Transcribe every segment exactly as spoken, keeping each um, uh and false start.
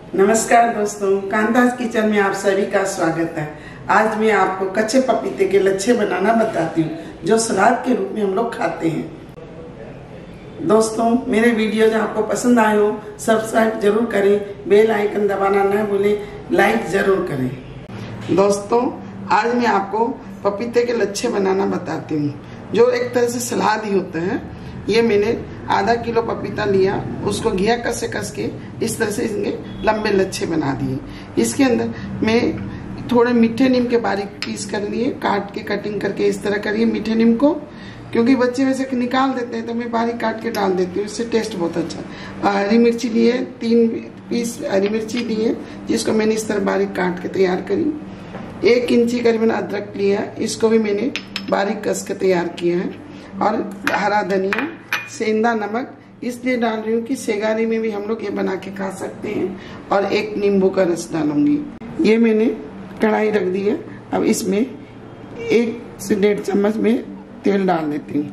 नमस्कार दोस्तों, कांतास किचन में आप सभी का स्वागत है। आज मैं आपको कच्चे पपीते के लच्छे बनाना बताती हूँ, जो सलाद के रूप में हम लोग खाते हैं। दोस्तों, मेरे वीडियोज आपको पसंद आए हो सब्सक्राइब जरूर करें, बेल आइकन दबाना न भूलें, लाइक जरूर करें। दोस्तों, आज मैं आपको पपीते के लच्छे बनाना बताती हूँ, जो एक तरह से सलाद ही होता है। ये मैंने आधा किलो पपीता लिया, उसको घिया कस कस के इस तरह से इसके लंबे लच्छे बना दिए। इसके अंदर मैं थोड़े मीठे नीम के बारीक पीस कर लिए, काट के कटिंग करके इस तरह करिए मीठे नीम को, क्योंकि बच्चे वैसे निकाल देते हैं तो मैं बारीक काट के डाल देती हूँ, इससे टेस्ट बहुत अच्छा। हरी मिर्ची लिए, तीन पीस हरी मिर्ची लिए, जिसको मैंने इस तरह बारीक काट के तैयार करी। एक इंची करीबन अदरक लिया, इसको भी मैंने बारीक कस के तैयार किया है। और हरा धनिया, सेंधा नमक इसलिए डाल रही हूँ कि सेगारी में भी हम लोग ये बना के खा सकते हैं। और एक नींबू का रस डालूंगी। ये मैंने कढ़ाई रख दी है, अब इसमें एक से डेढ़ चम्मच में तेल डाल देती हूँ।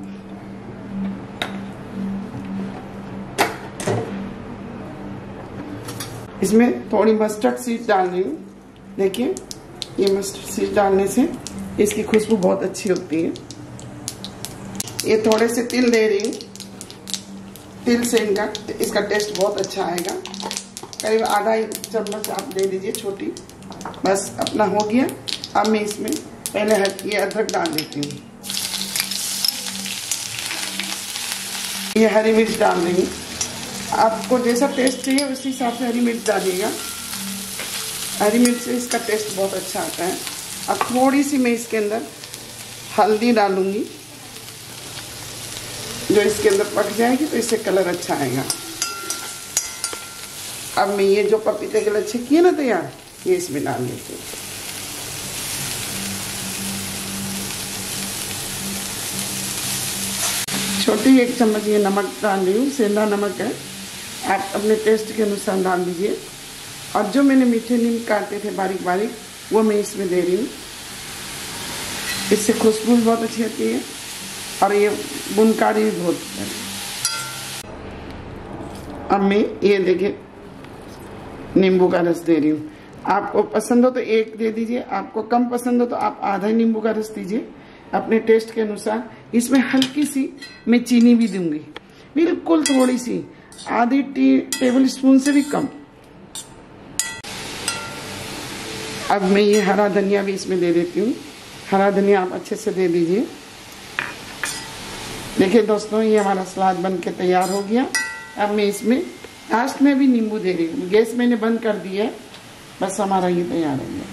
इसमें थोड़ी मस्टर्ड सीड डाल रही हूँ। देखिए, ये मस्टर्ड सीड डालने से इसकी खुशबू बहुत अच्छी होती है। ये थोड़े से तिल दे रही हूँ, तिल से इनका इसका टेस्ट बहुत अच्छा आएगा। करीब आधा चम्मच आप दे दीजिए छोटी, बस अपना हो गया। अब मैं इसमें पहले ये अदरक डाल देती हूँ। ये हरी मिर्च डाल देंगे, आपको जैसा टेस्ट चाहिए उसी हिसाब से हरी मिर्च डालिएगा। हरी मिर्च से इसका टेस्ट बहुत अच्छा आता है। अब थोड़ी सी मैं इसके अंदर हल्दी डालूंगी, जो इसके अंदर पक जाएगी तो इससे कलर अच्छा आएगा। अब मैं ये जो पपीते के लच्छे किए ना तैयार, ये इसमें डाल देती हूँ। छोटी एक चम्मच ये नमक डाल रही हूँ, सेंधा नमक है, आप अपने टेस्ट के अनुसार डाल दीजिए। और जो मैंने मीठे नीम काटे थे बारीक बारीक, वो मैं इसमें दे रही हूँ। इससे खुशबू बहुत अच्छी आती है और ये बुनकारी भी बहुत है। अब मैं ये देखिए नींबू का रस दे रही हूँ। आपको पसंद हो तो एक दे दीजिए, आपको कम पसंद हो तो आप आधा नींबू का रस दीजिए अपने टेस्ट के अनुसार। इसमें हल्की सी मैं चीनी भी दूंगी, बिल्कुल थोड़ी सी, आधी टी टेबल स्पून से भी कम। अब मैं ये हरा धनिया भी इसमें दे देती हूँ। हरा धनिया आप अच्छे से दे दीजिए। देखिए दोस्तों, ये हमारा सलाद बन के तैयार हो गया। अब मैं इसमें लास्ट में भी नींबू दे रही हूँ। गैस मैंने बंद कर दिया है, बस हमारा ये तैयार हो गया।